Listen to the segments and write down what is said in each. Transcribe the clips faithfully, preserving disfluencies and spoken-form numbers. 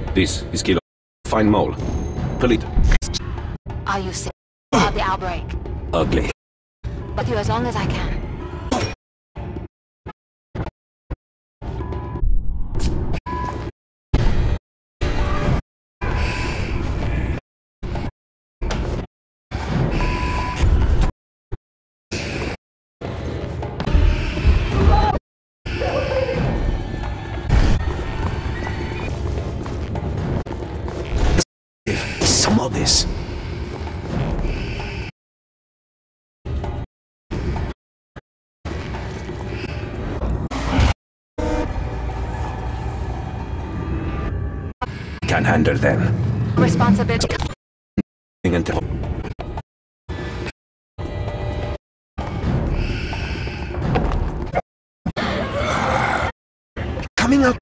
This is Kilo. Find mole. Police. Are you sick of the outbreak? Ugly. With you as long as I can. Some of this. Can handle them. Responsibility. Until coming out.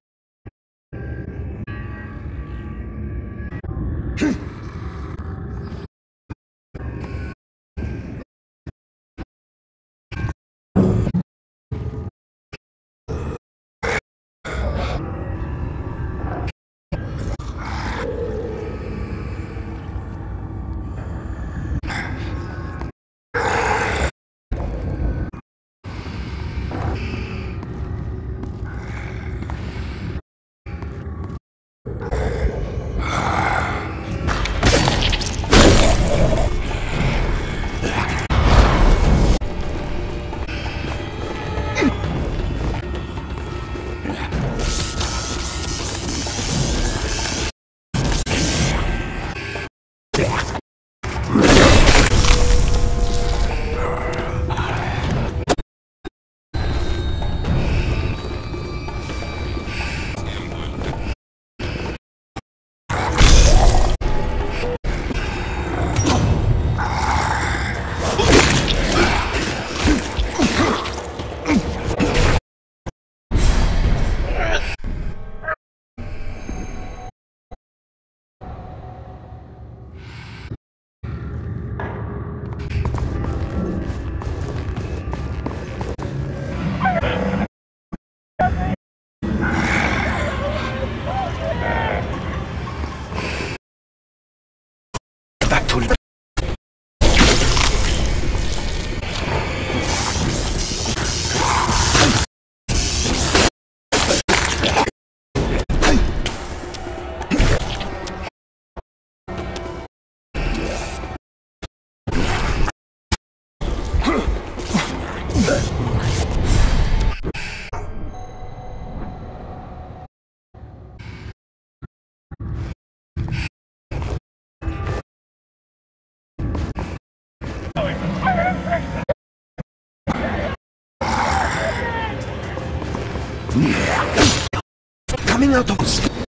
Coming out of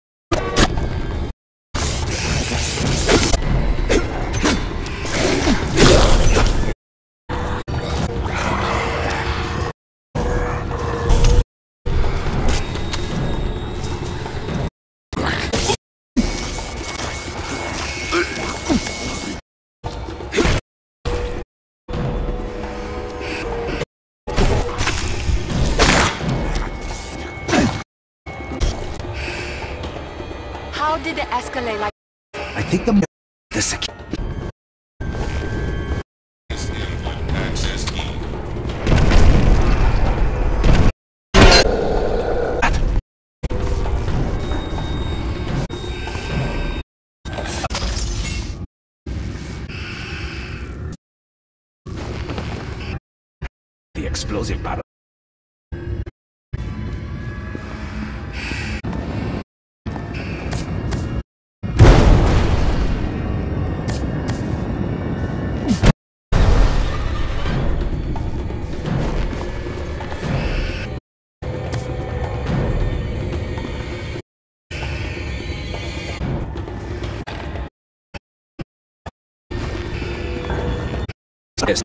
How did it escalate like? I think the the second. The explosive battle. Yes.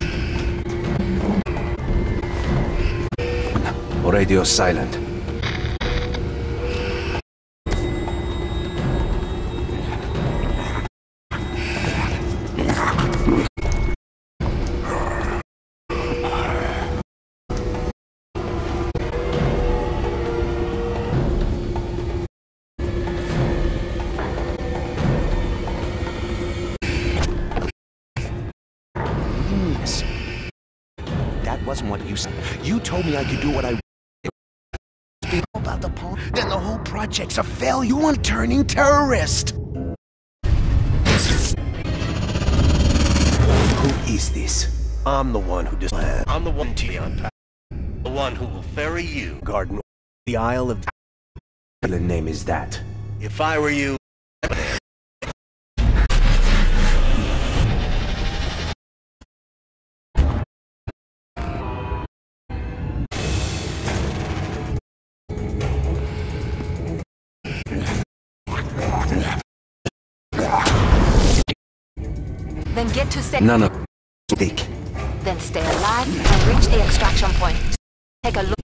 Radio silent. wasn't what you said. You told me I could do what I about the pawn, then the whole project's a failure. You want turning terrorist. Who is this? I'm the one who dis- I'm the one to on the one who will ferry you, Garden, the Isle of. The name is that. If I were you. Then get to set. None of stick. Then stay alive and reach the extraction point. Take a look.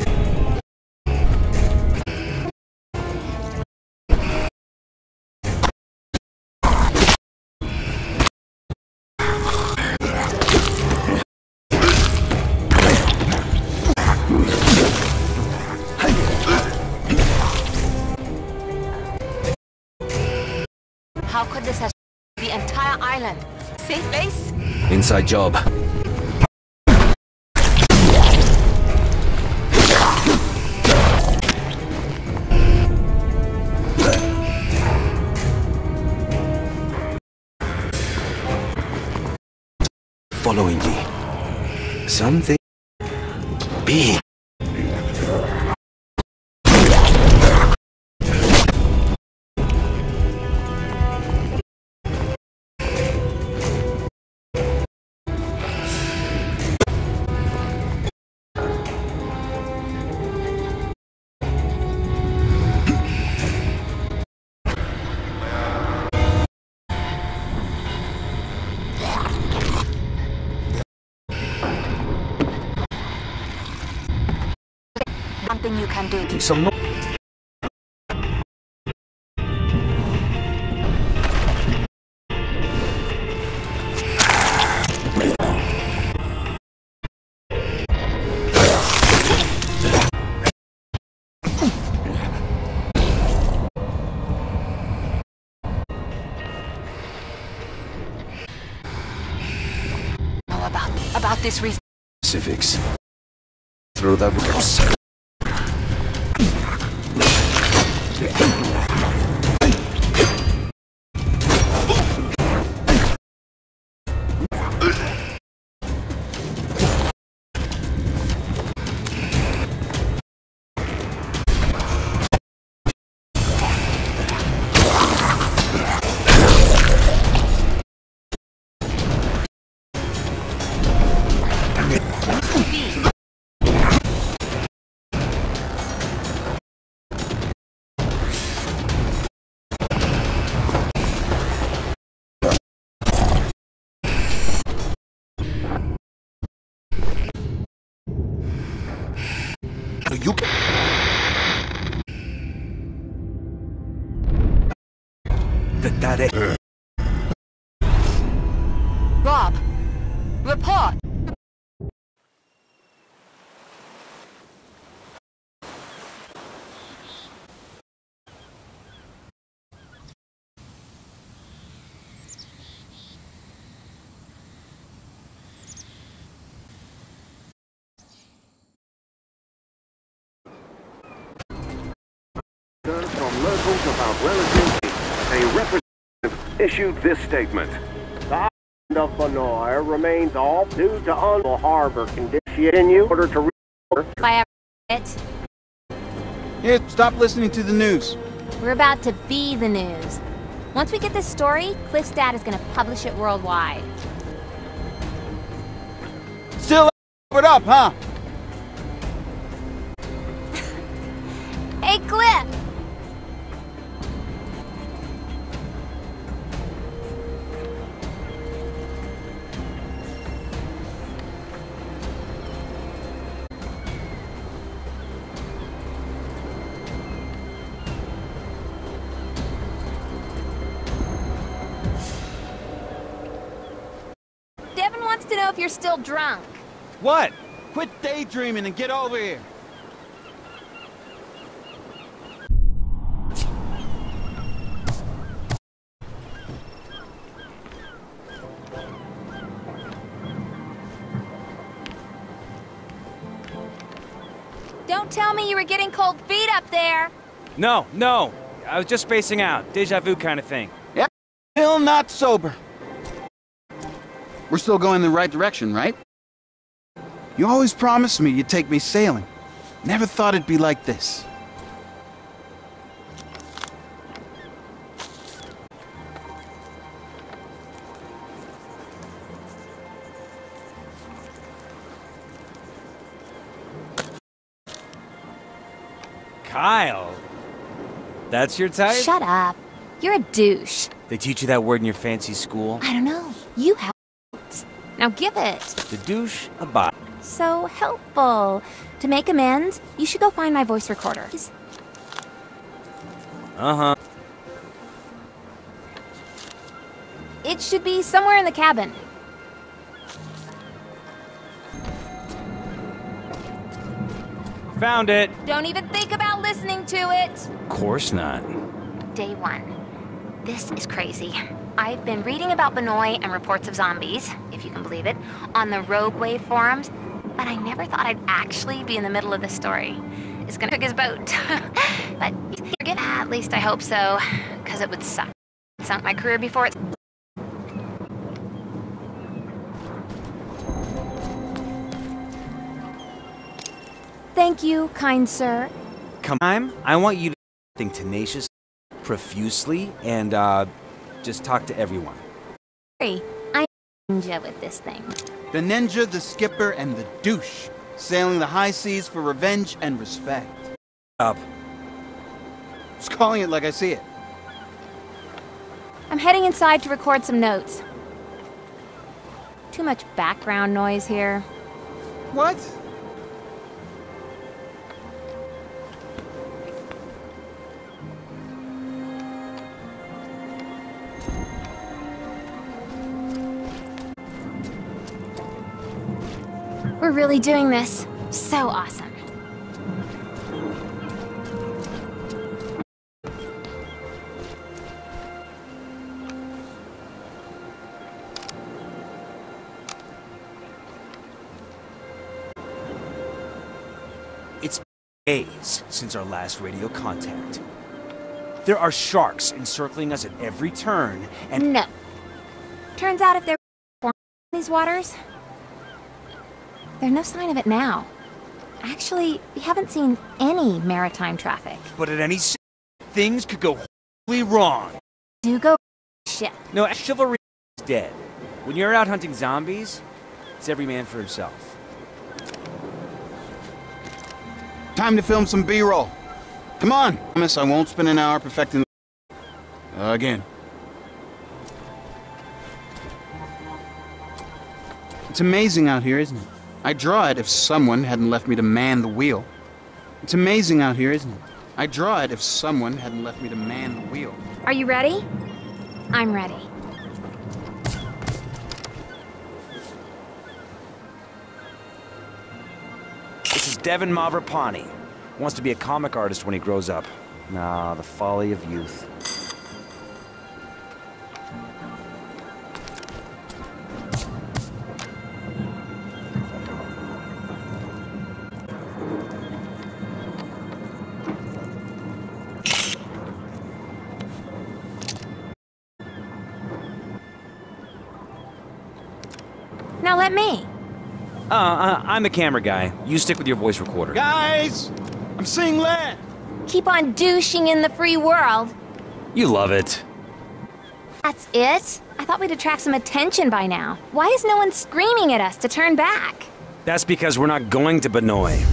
How could this have the entire island? Safe base? Inside job. Following me. Something big. Something you can do. Some no Know about about this reason. specifics. Through that house. You can that that it. Rob, report. From locals about relatives, a representative issued this statement. The island of Benoit remains all due to unlawful harbor conditions in order to By it. Here, stop listening to the news. We're about to be the news. Once we get this story, Cliff's dad is going to publish it worldwide. Still it up, huh? Hey, Cliff! Devin wants to know if you're still drunk. What? Quit daydreaming and get over here. Don't tell me you were getting cold feet up there. No, no. I was just spacing out. Deja vu kind of thing. Yep. Still not sober. We're still going in the right direction, right? You always promised me you'd take me sailing. Never thought it'd be like this. Kyle? That's your type? Shut up. You're a douche. They teach you that word in your fancy school? I don't know. You have Now give it. The douche abide. So helpful. To make amends, you should go find my voice recorder. Uh-huh. It should be somewhere in the cabin. Found it. Don't even think about listening to it. Of course not. Day one. This is crazy. I've been reading about Banoi and reports of zombies, if you can believe it, on the Rogue Wave forums, but I never thought I'd actually be in the middle of the story. It's gonna cook his boat. But forget at least I hope so, because it would suck. It sunk my career before it's... Thank you, kind sir. Come on, I want you to think tenacious, profusely, and, uh, just talk to everyone. Hey, I'm a ninja with this thing. The ninja, the skipper, and the douche. Sailing the high seas for revenge and respect. Up. Just calling it like I see it. I'm heading inside to record some notes. Too much background noise here. What? We're really doing this. So awesome. It's days since our last radio contact. There are sharks encircling us at every turn, and... No. Turns out if there were in these waters, there's no sign of it now. Actually, we haven't seen any maritime traffic. But at any s- things could go horribly wrong. Do go ship. No, chivalry is dead. When you're out hunting zombies, it's every man for himself. Time to film some B-roll. Come on. I promise I won't spend an hour perfecting the... Again. It's amazing out here, isn't it? I'd draw it if someone hadn't left me to man the wheel. It's amazing out here, isn't it? I'd draw it if someone hadn't left me to man the wheel. Are you ready? I'm ready. This is Devin Mavrapani. Wants to be a comic artist when he grows up. Nah, the folly of youth. Now let me. Uh, uh, I'm the camera guy. You stick with your voice recorder. Guys! I'm seeing land! Keep on douching in the free world. You love it. That's it? I thought we'd attract some attention by now. Why is no one screaming at us to turn back? That's because we're not going to Banoi.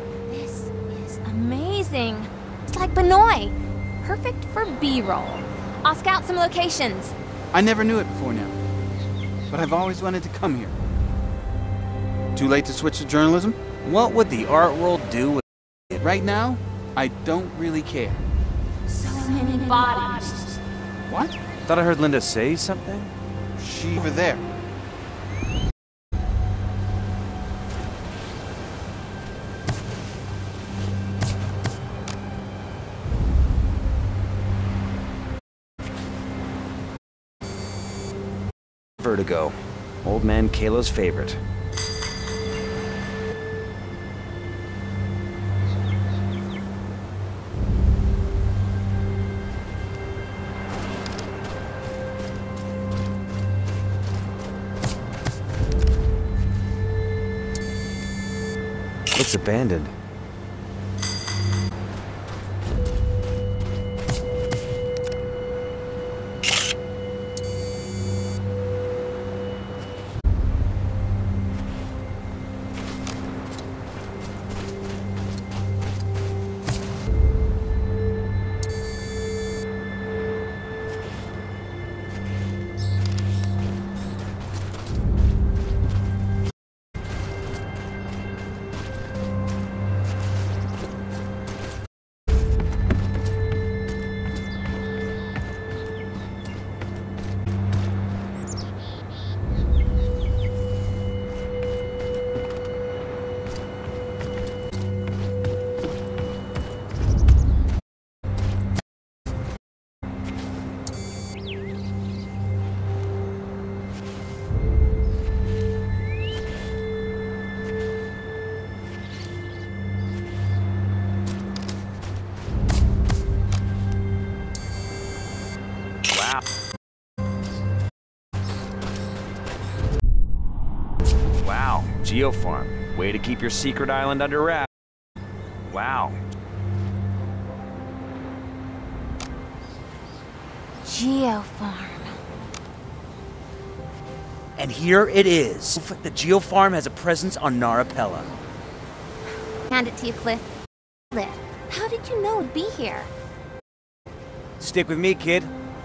It's like Banoi. Perfect for B-roll. I'll scout some locations. I never knew it before now, but I've always wanted to come here. Too late to switch to journalism? What would the art world do with it? Right now, I don't really care. So many bodies. What? Thought I heard Linda say something? She over there. Vertigo. Old man Kalo's favorite. Looks abandoned. Wow, Geofarm. Way to keep your secret island under wraps. Wow. Geofarm. And here it is. The Geofarm has a presence on Narapella. Hand it to you, Cliff. Cliff, how did you know it'd be here? Stick with me, kid.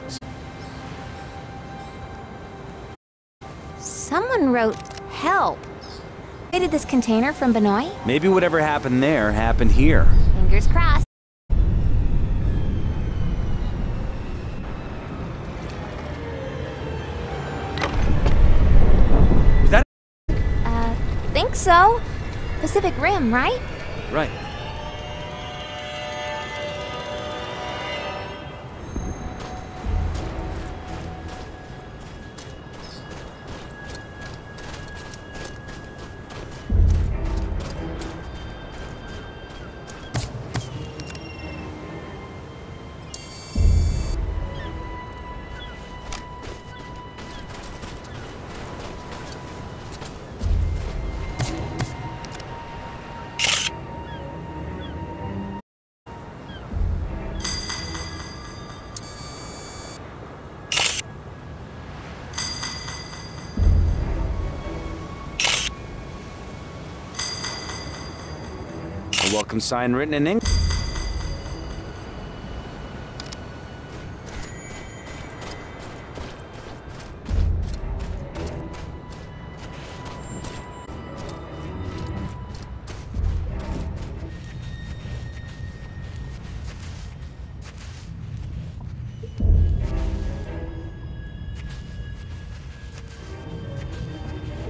Someone wrote help. Did this container from Benoit? Maybe whatever happened there happened here. Fingers crossed. Is that? Uh, think so. Pacific Rim, right? Right. A welcome sign written in ink.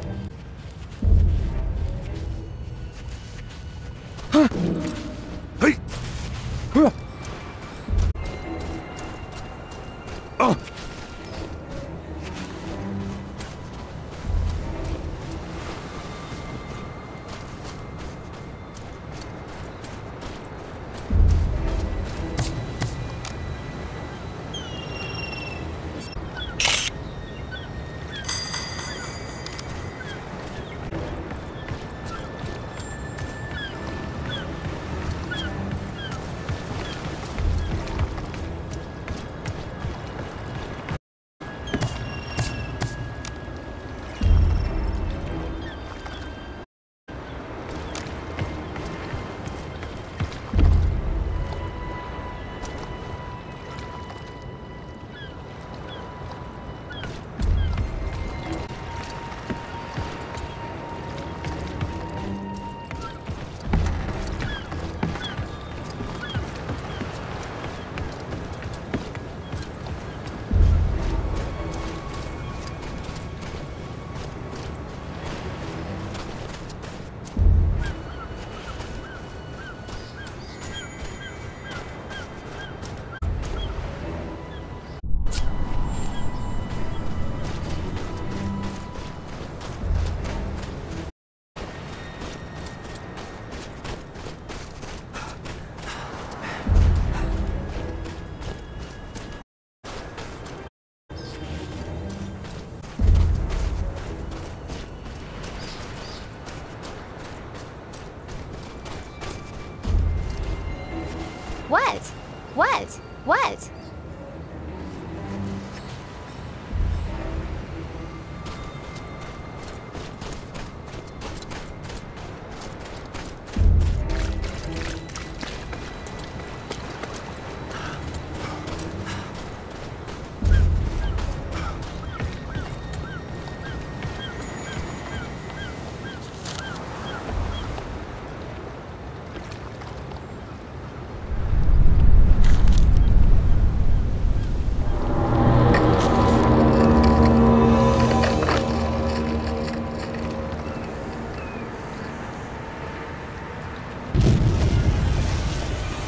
Hey!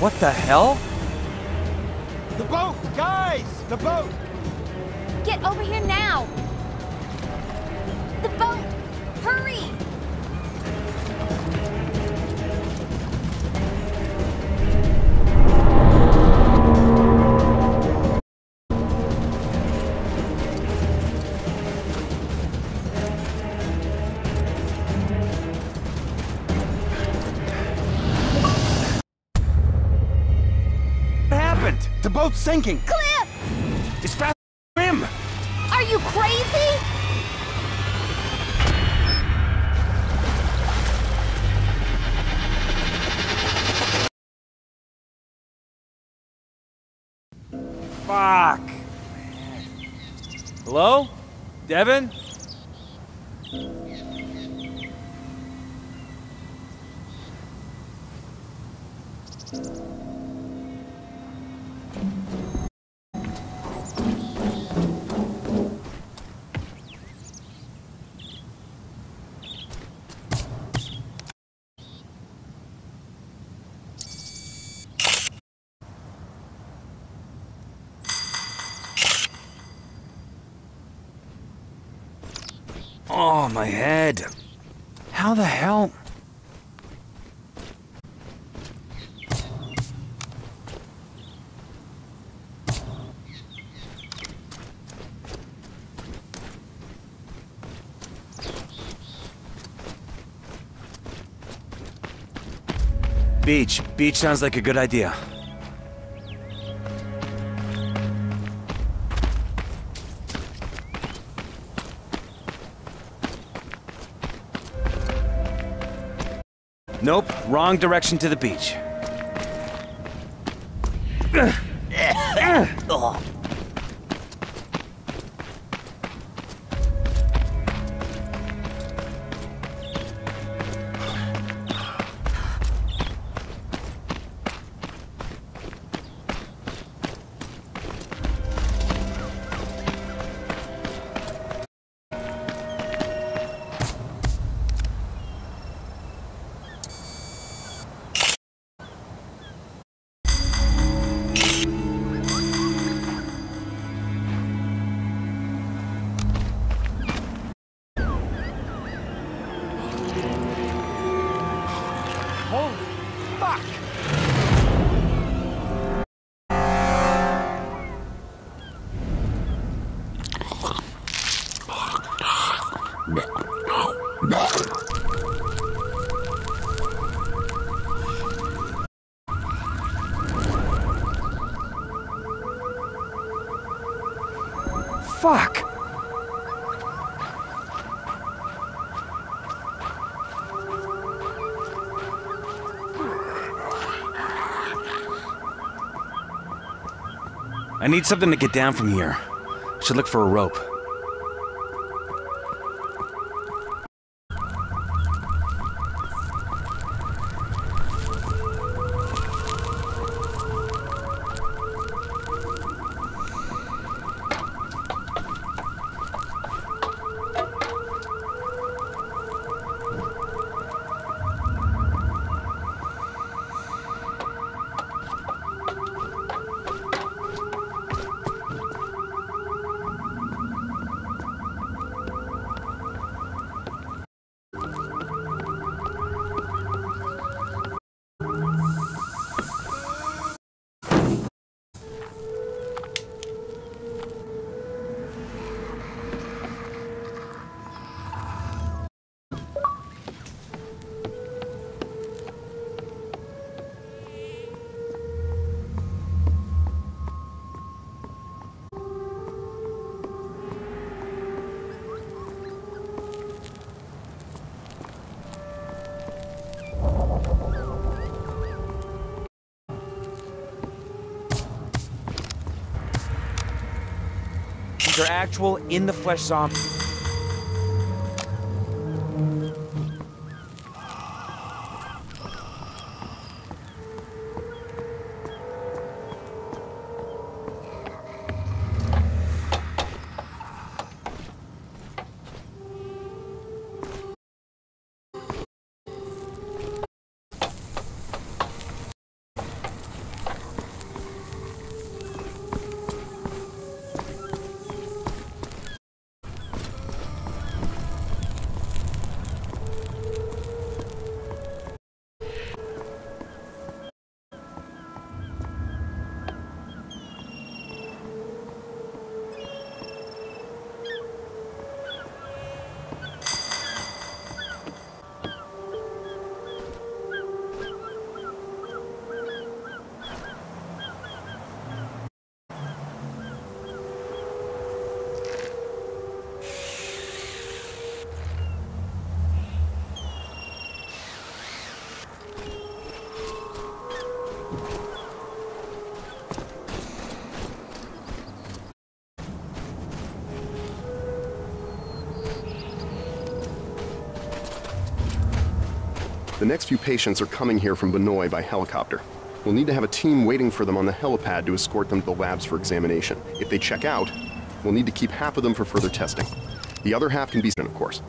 What the hell? The boat! Guys! The boat! Get over here now! The boat! Hurry! What happened? The boat's sinking! Cliff! It's fast swim! Are you crazy? Fuck! Hello? Devin? Oh, my head. How the hell? Beach. Beach sounds like a good idea. Nope, wrong direction to the beach. Fuck! I need something to get down from here. Should look for a rope. These are actual, in-the-flesh zombies. The next few patients are coming here from Banoi by helicopter. We'll need to have a team waiting for them on the helipad to escort them to the labs for examination. If they check out, we'll need to keep half of them for further testing. The other half can be sent, of course.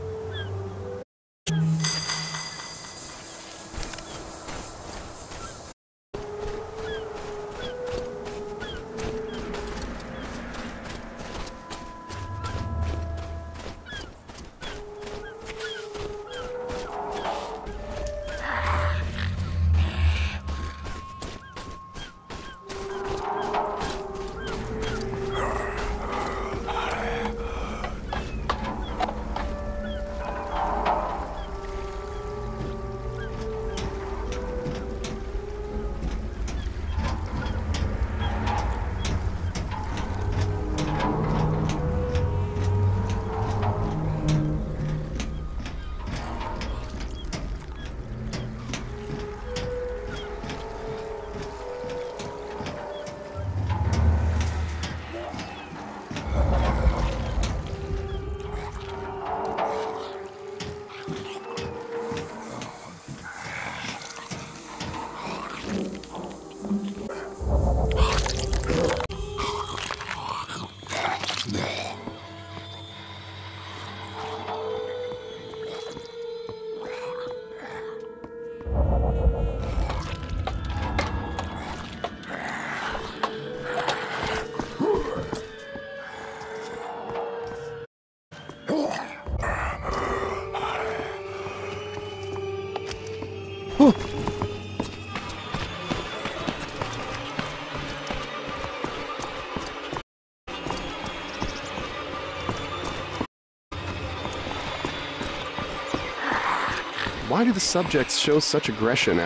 Why do the subjects show such aggression?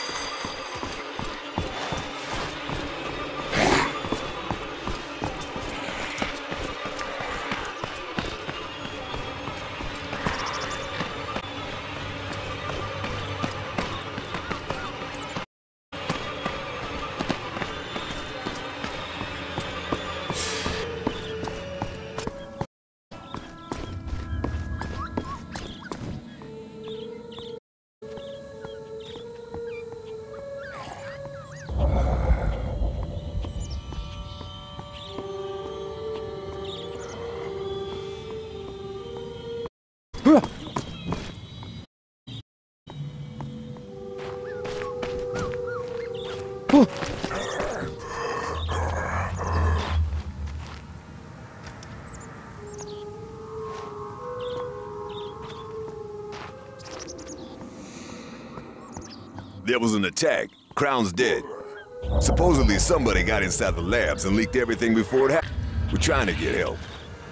There was an attack. Crown's dead. Supposedly somebody got inside the labs and leaked everything before it happened. We're trying to get help.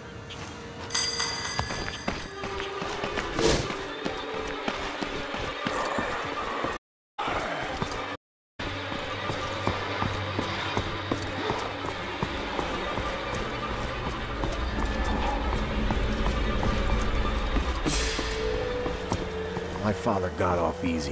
My father got off easy.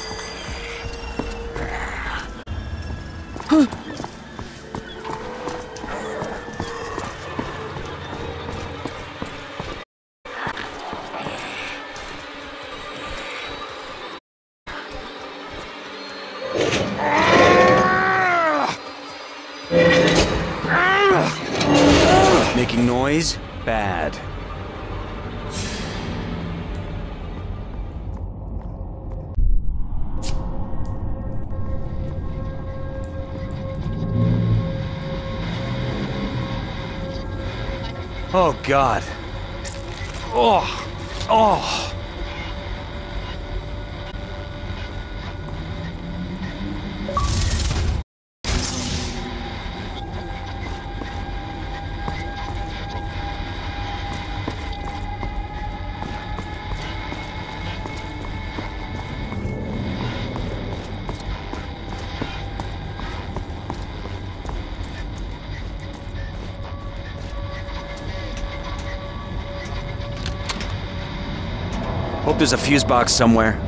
Making noise? Bad. Oh, God. Oh. Oh. Hope there's a fuse box somewhere.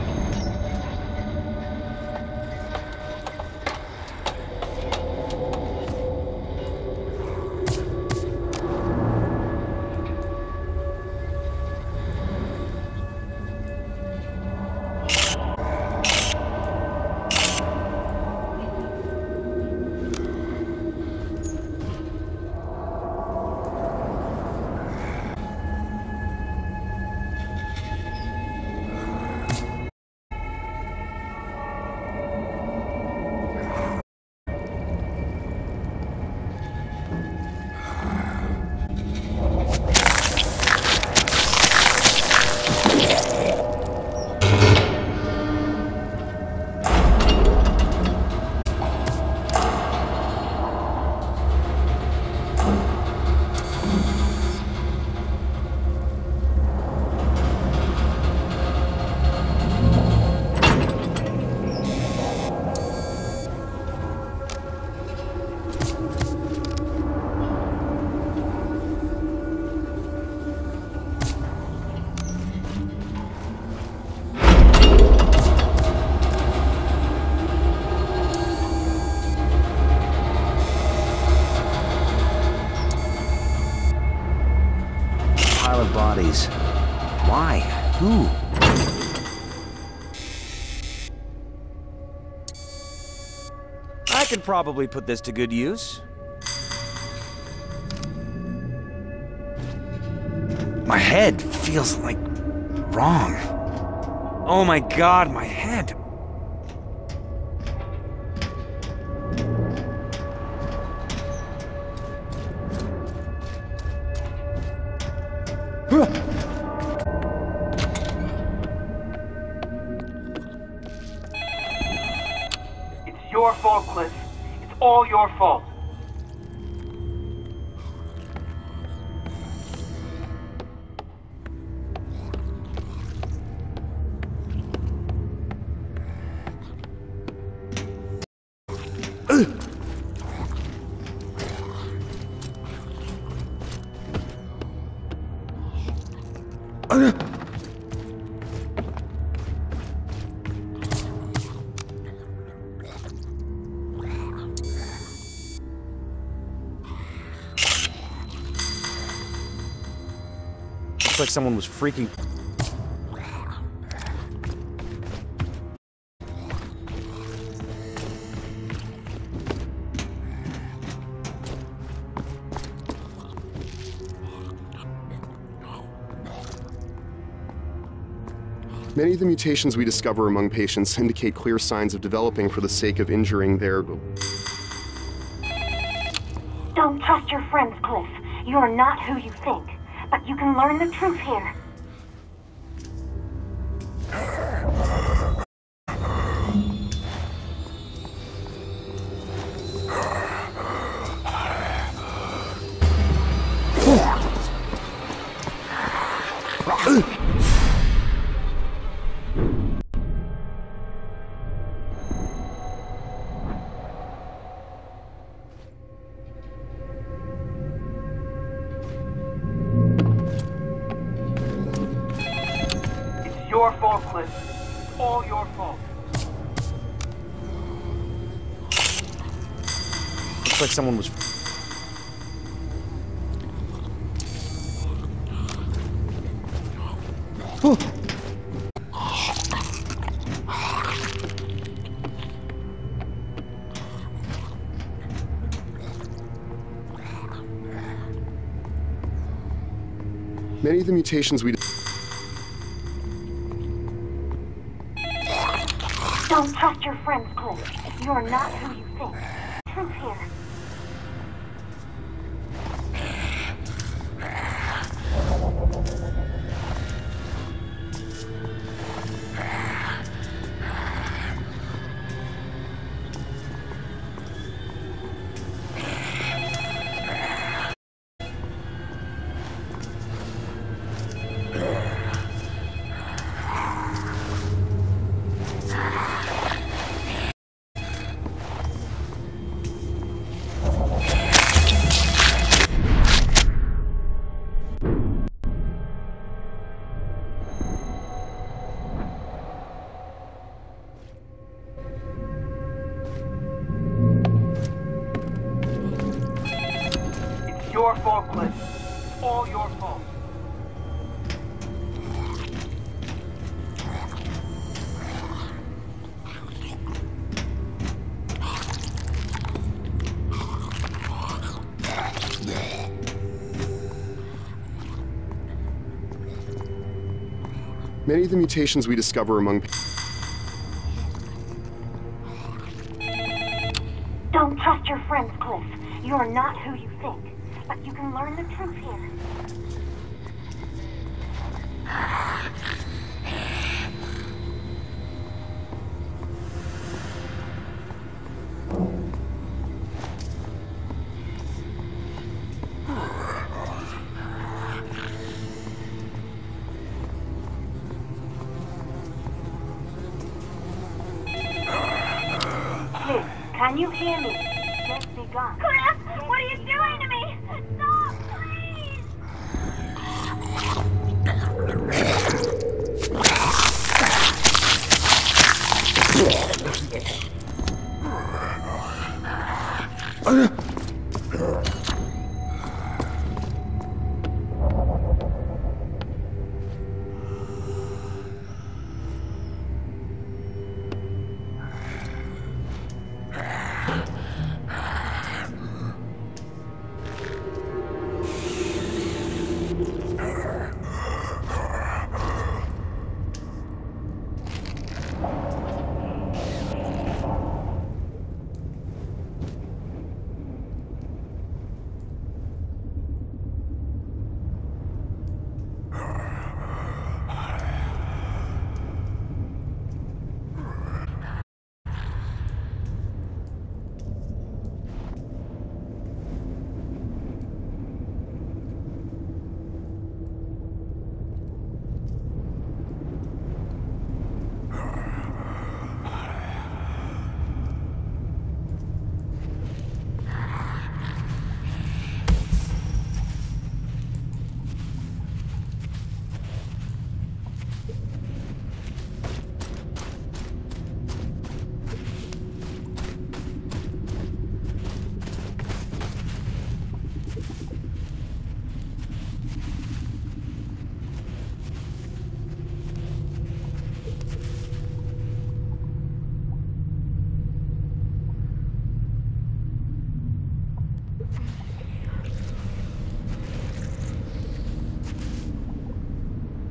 pile of bodies. Why? Who? I could probably put this to good use. My head feels like wrong. Oh my god, my head. It's your fault, Cliff. It's all your fault. Looks like someone was freaking... Many of the mutations we discover among patients indicate clear signs of developing for the sake of injuring their... Don't trust your friends, Cliff. You're not who you think. But you can learn the truth here. Your fault, Cliff. It's all your fault. Looks like someone was... Many of the mutations we... Don't trust your friends, Cliff. You're not who you think. Truth here. Your fault, Cliff. It's all your fault. Many of the mutations we discover among... Don't trust your friends, Cliff. You're not who you think. But you can learn the truth here. Cliff, can you hear me? Just be gone. Cliff, what are you doing to me? Stop, please!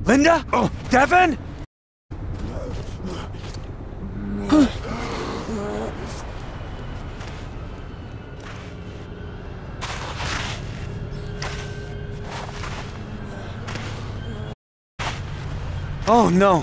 Linda? Oh, Devin? Oh no.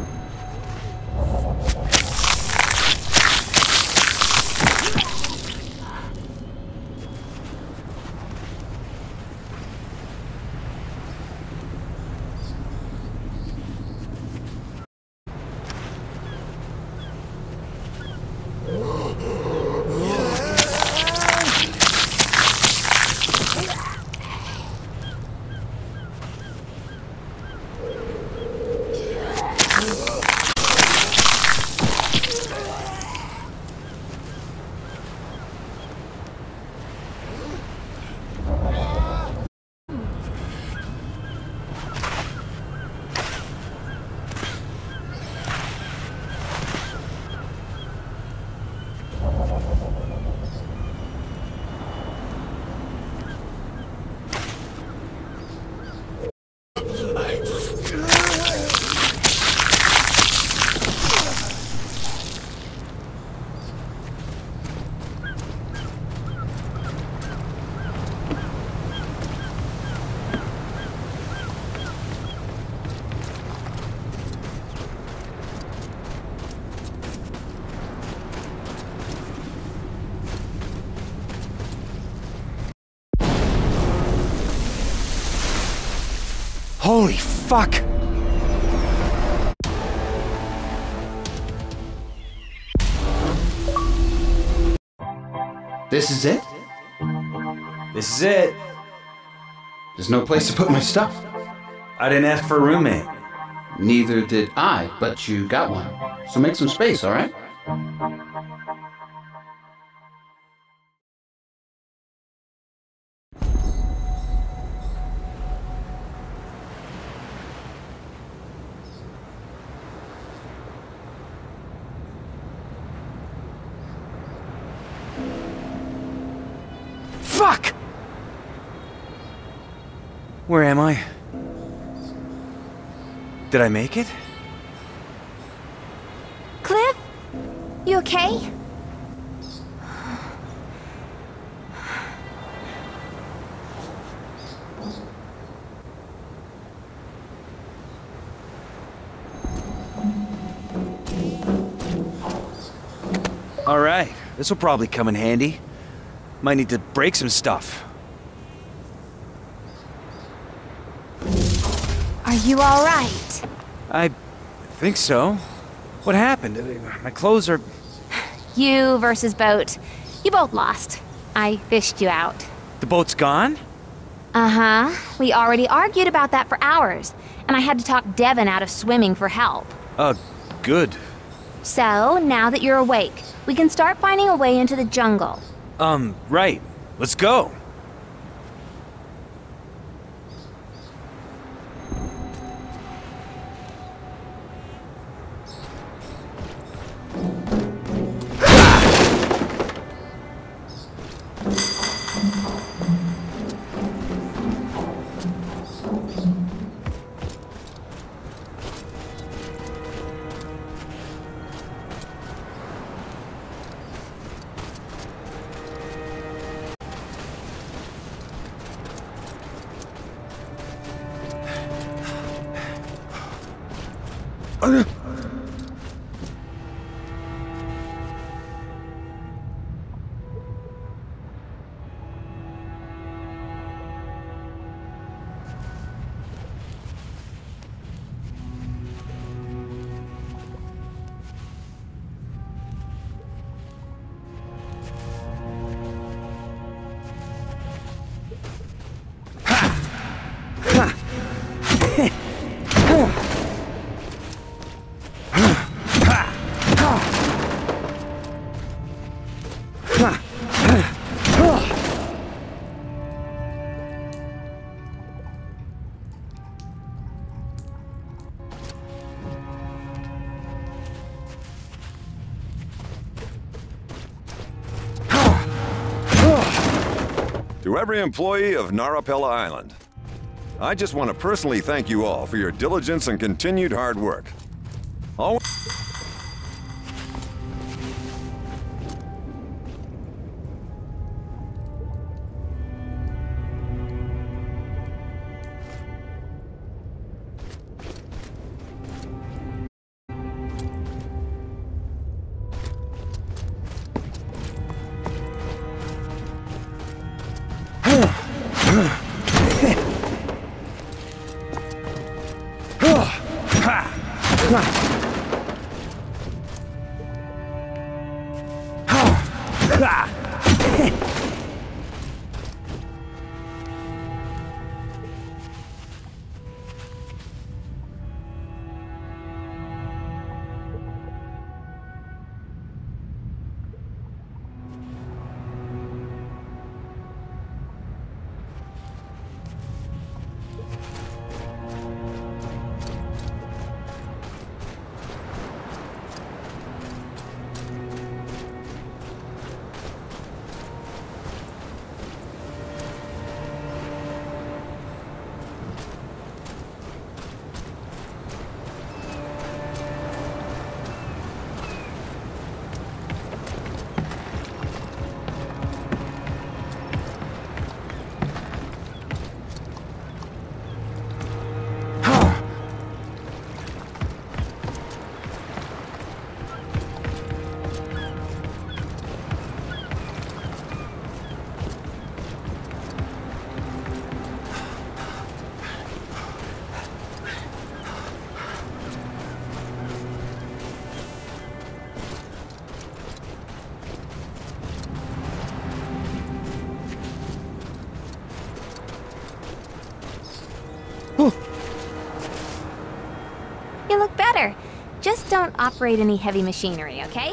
Holy fuck! This is it? This is it. There's no place to put my stuff. I didn't ask for a roommate. Neither did I, but you got one. So make some space, alright? Fuck! Where am I? Did I make it? Cliff? You okay? All right, this will probably come in handy. Might need to break some stuff. Are you all right? I think so. What happened? My clothes are... You versus boat. You both lost. I fished you out. The boat's gone? Uh-huh. We already argued about that for hours, and I had to talk Devin out of swimming for help. Oh, good. So, now that you're awake, we can start finding a way into the jungle. Um, right. Let's go. Uh. To every employee of Narapella Island, I just want to personally thank you all for your diligence and continued hard work. Always. You look better. Just don't operate any heavy machinery, okay?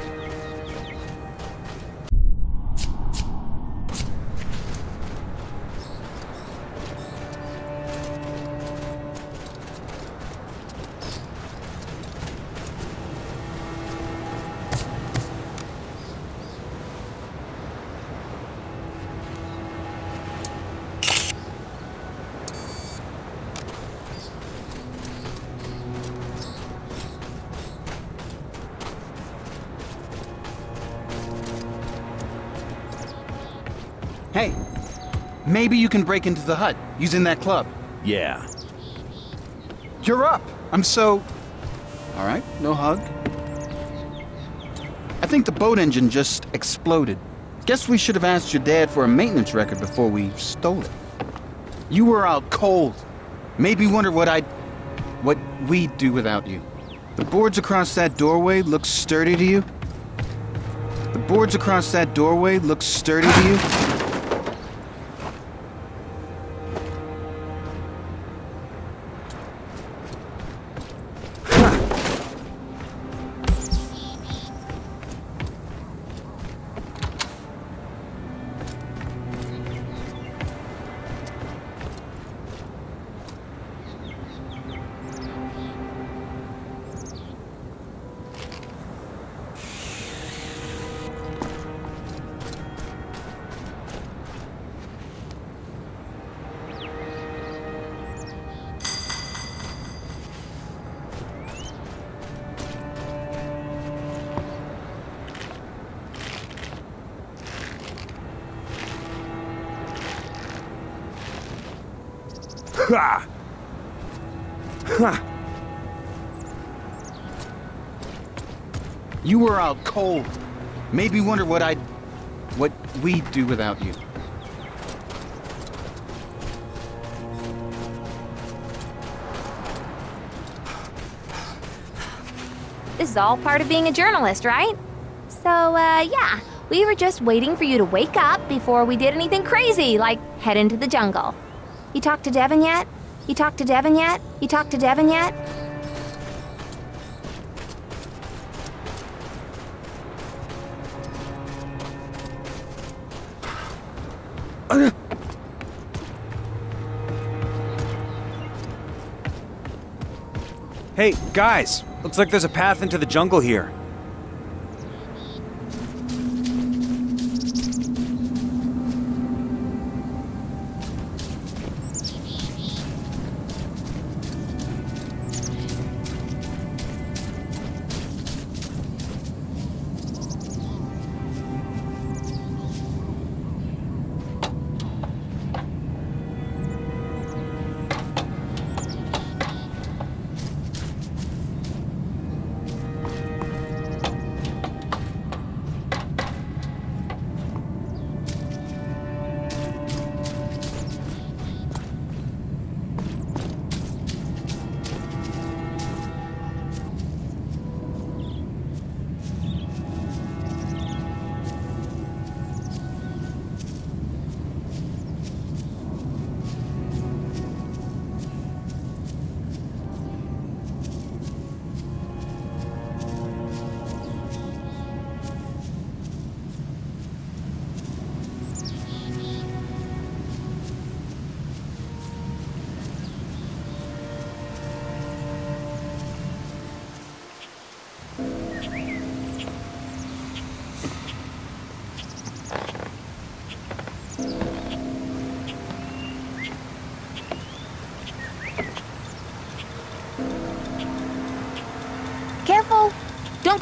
Hey, maybe you can break into the hut using that club. Yeah. You're up. I'm so... All right, no hug. I think the boat engine just exploded. Guess we should have asked your dad for a maintenance record before we stole it. You were out cold. Maybe wonder what I'd... what we'd do without you. The boards across that doorway look sturdy to you? The boards across that doorway look sturdy to you? Ha! Ha! You were out cold. Maybe wonder what I'd... what we'd do without you. This is all part of being a journalist, right? So, uh, yeah. We were just waiting for you to wake up before we did anything crazy, like head into the jungle. You talked to Devin yet? You talked to Devin yet? You talked to Devin yet? Hey, guys! Looks like there's a path into the jungle here.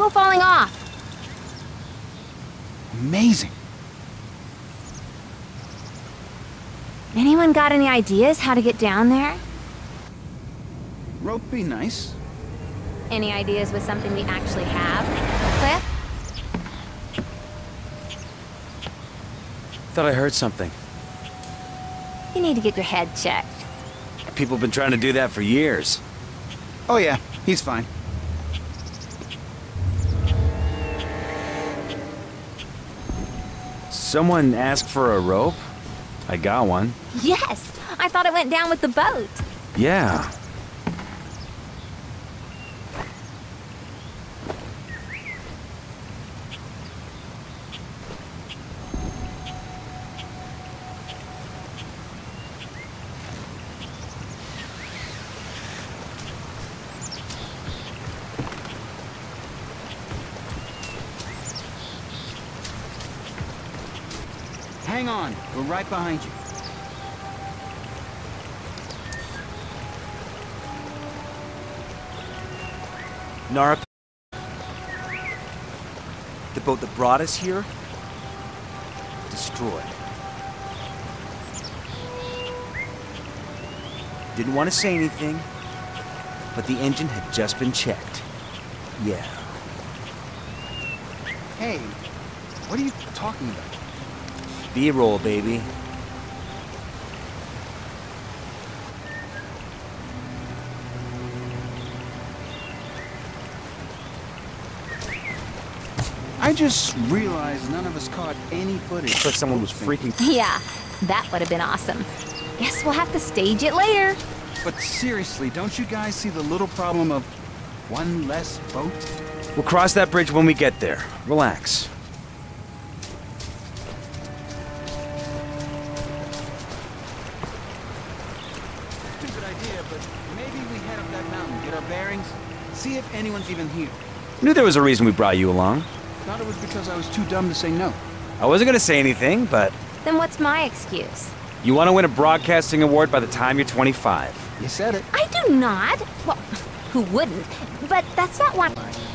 go falling off. Amazing. Anyone got any ideas how to get down there? Rope be nice. Any ideas with something we actually have? Cliff? Thought I heard something. You need to get your head checked. People have been trying to do that for years. Oh yeah, he's fine. Someone asked for a rope? I got one. Yes! I thought it went down with the boat. Yeah. Hang on, we're right behind you. Nara... The boat that brought us here? Destroyed. Didn't want to say anything, but the engine had just been checked. Yeah. Hey, what are you talking about? B-roll, baby. I just realized none of us caught any footage. Looks like someone was freaking... Yeah, that would have been awesome. Guess we'll have to stage it later. But seriously, don't you guys see the little problem of one less boat? We'll cross that bridge when we get there. Relax. Stupid idea, but maybe we head up that mountain, get our bearings, see if anyone's even here. Knew there was a reason we brought you along. Thought it was because I was too dumb to say no. I wasn't gonna say anything, but... Then what's my excuse? You want to win a broadcasting award by the time you're twenty-five. You said it. I do not. Well, who wouldn't? But that's not why...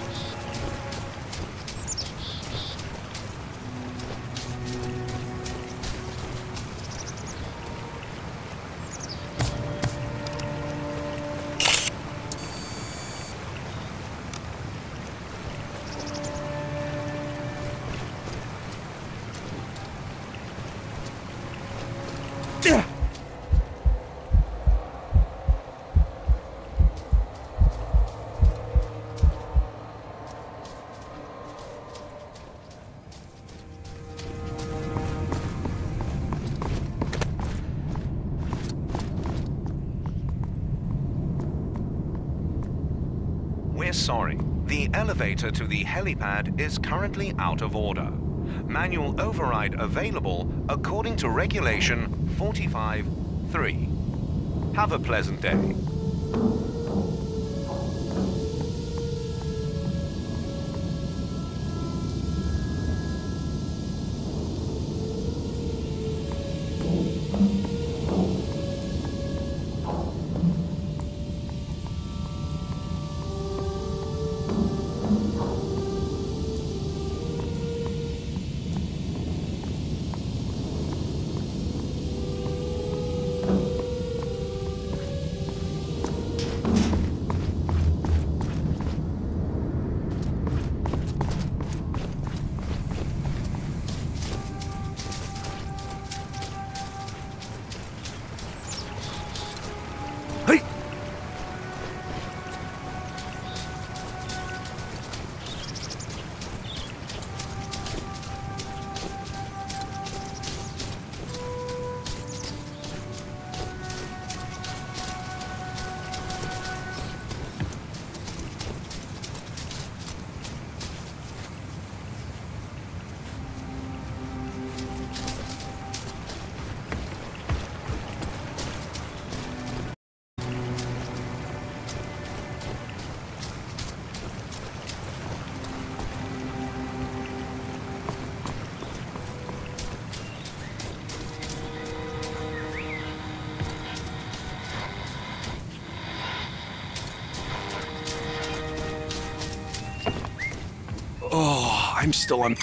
We're sorry. The elevator to the helipad is currently out of order. Manual override available according to Regulation forty-five three. Have a pleasant day. Oh, I'm still on...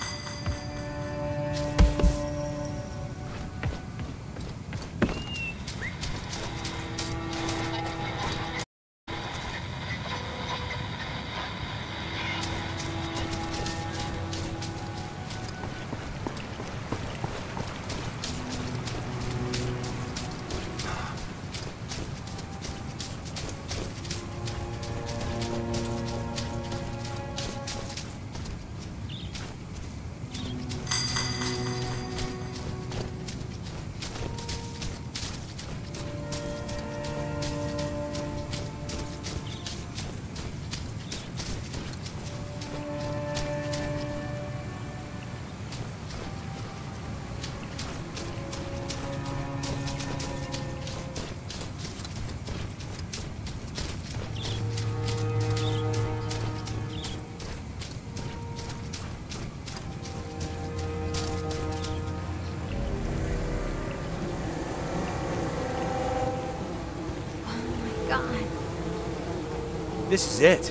This is it.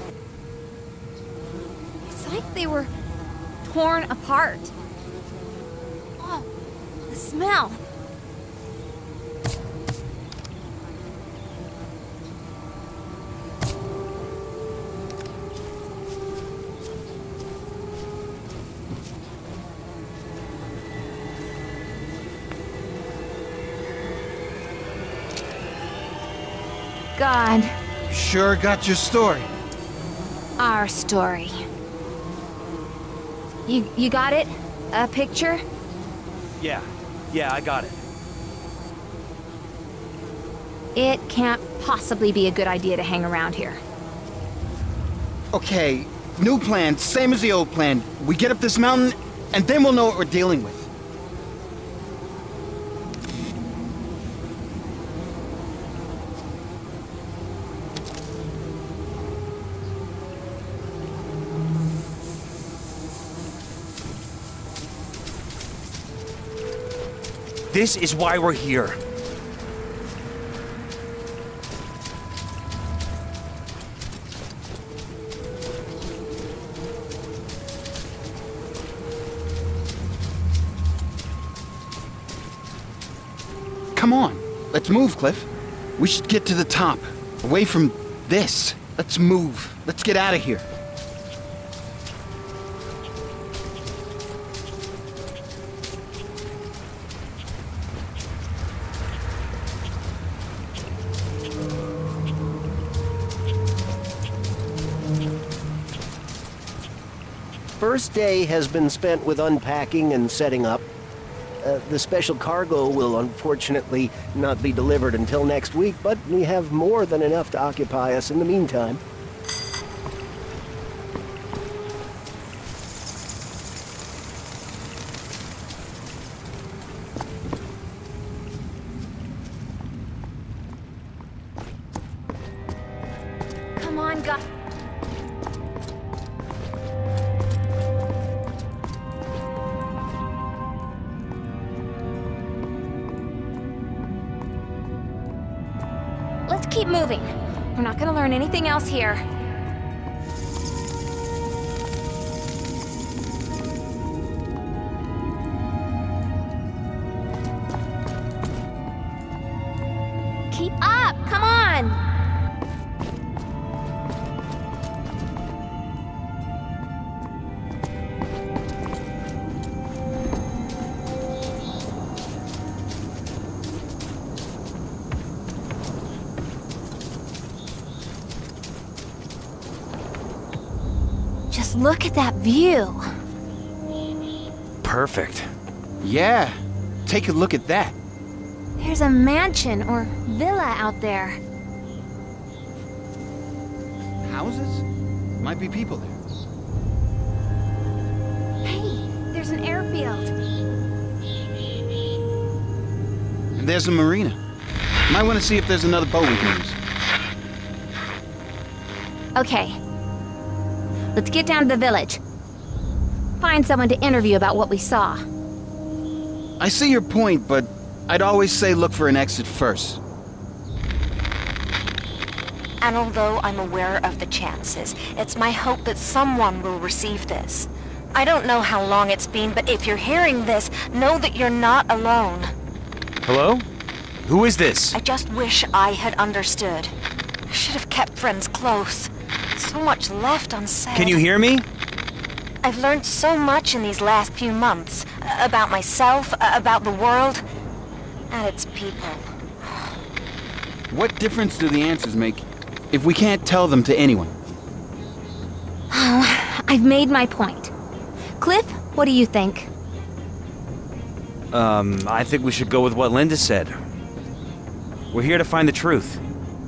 It's like they were torn apart. Oh, the smell. God. Sure got your story. Our story. You you got it? A picture? Yeah, yeah, I got it. It can't possibly be a good idea to hang around here. Okay, new plan, same as the old plan. We get up this mountain, and then we'll know what we're dealing with. This is why we're here. Come on, let's move, Cliff. We should get to the top, away from this. Let's move. Let's get out of here. First day has been spent with unpacking and setting up. Uh, the special cargo will unfortunately not be delivered until next week, but we have more than enough to occupy us in the meantime. Come on, guys. Let's keep moving. We're not gonna learn anything else here. Keep up! Come on! Just look at that view. Perfect. Yeah, take a look at that. There's a mansion or villa out there. Houses? Might be people there. Hey, there's an airfield. And there's a marina. Might want to see if there's another boat we can use. Okay. Let's get down to the village. Find someone to interview about what we saw. I see your point, but I'd always say look for an exit first. And although I'm aware of the chances, it's my hope that someone will receive this. I don't know how long it's been, but if you're hearing this, know that you're not alone. Hello? Who is this? I just wish I had understood. I should have kept friends close. So much left unsaid. Can you hear me? I've learned so much in these last few months. uh, About myself, uh, about the world, and its people. What difference do the answers make if we can't tell them to anyone? Oh, I've made my point. Cliff, what do you think? Um, I think we should go with what Linda said. We're here to find the truth.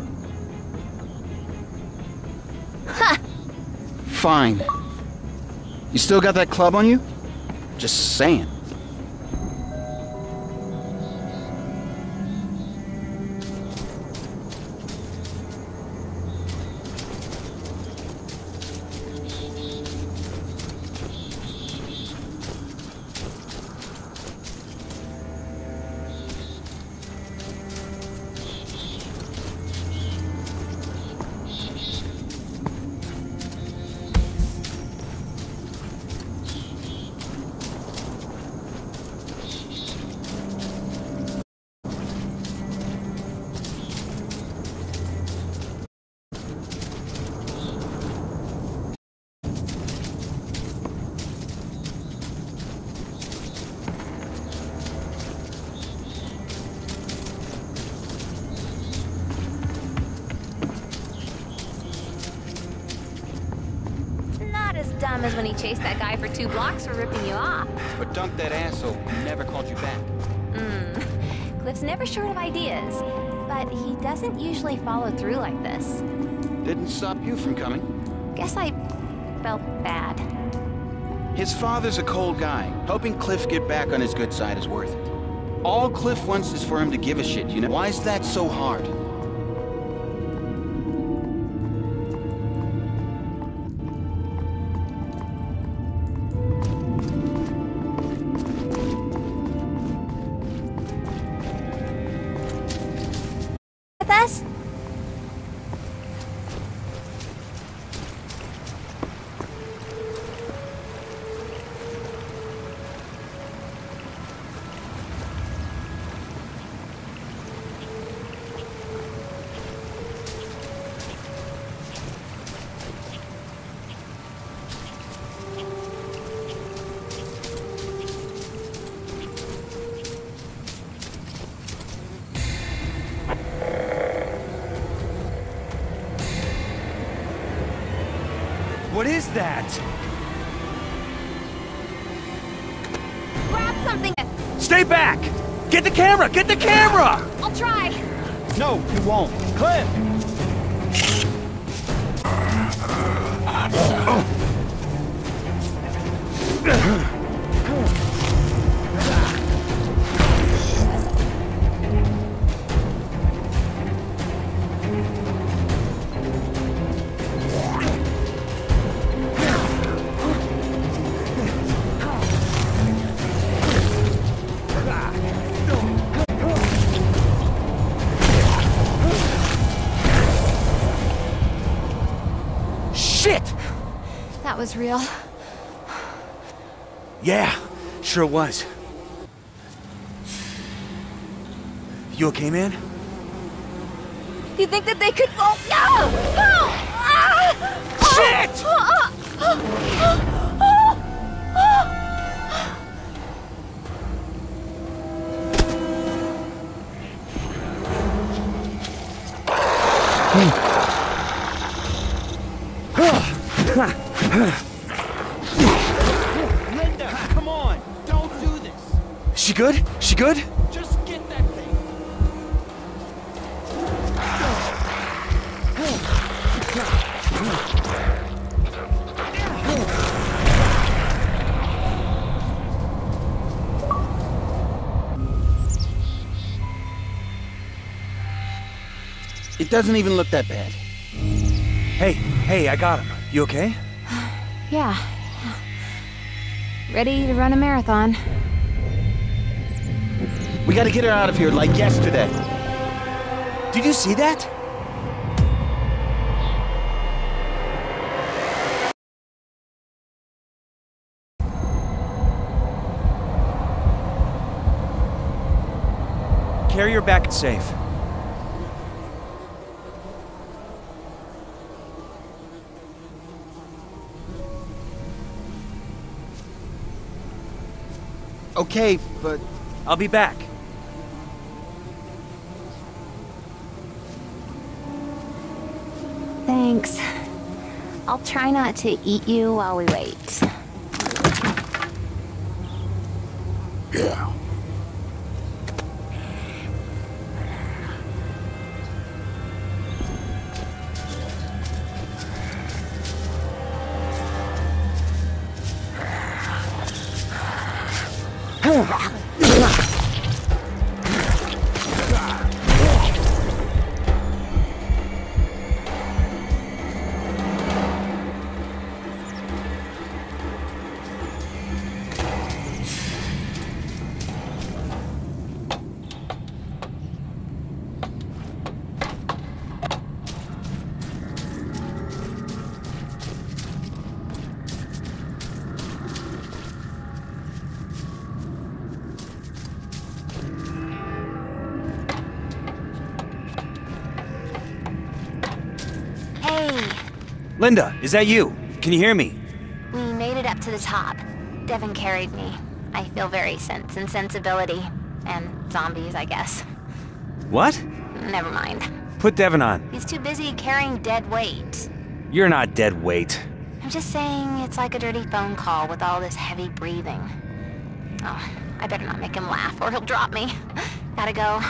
Ha! Fine. You still got that club on you? Just saying. Dumb as when he chased that guy for two blocks for ripping you off. But dunk that asshole never called you back. Hmm. Cliff's never short of ideas, but he doesn't usually follow through like this. Didn't stop you from coming. Guess I felt bad. His father's a cold guy. Helping Cliff get back on his good side is worth it. All Cliff wants is for him to give a shit, you know? Why is that so hard? Us? What is that? Grab something! Stay back! Get the camera! Get the camera! I'll try! No, you won't. Cliff! That was real. Yeah, sure was. You okay, man? You think that they could... Oh, no! No! Ah! Shit! Ah! Ah! Linda, come on! Don't do this! She good? She good? Just get that thing! It doesn't even look that bad. Hey, hey, I got him. You okay? Yeah. Ready to run a marathon. We gotta get her out of here like yesterday. Did you see that? you're back and safe. Okay, but... I'll be back. Thanks. I'll try not to eat you while we wait. Yeah. Linda, is that you? Can you hear me? We made it up to the top. Devin carried me. I feel very Sense and Sensibility. And zombies, I guess. What? Never mind. Put Devin on. He's too busy carrying dead weight. You're not dead weight. I'm just saying it's like a dirty phone call with all this heavy breathing. Oh, I better not make him laugh or he'll drop me. Gotta go.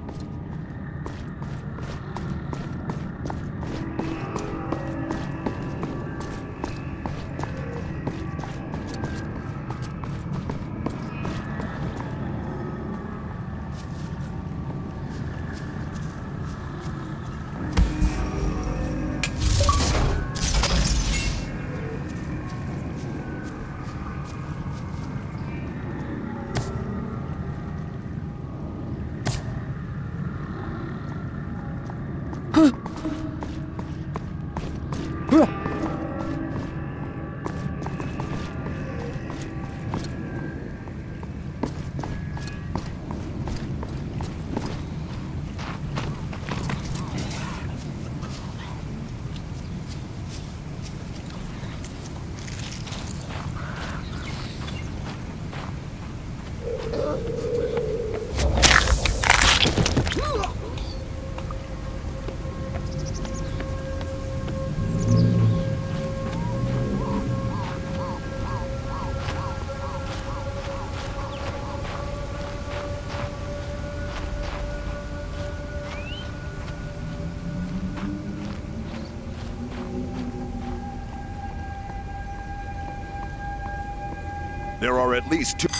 There are at least two...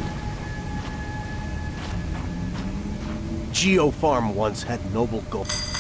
Geo Farm once had noble goals.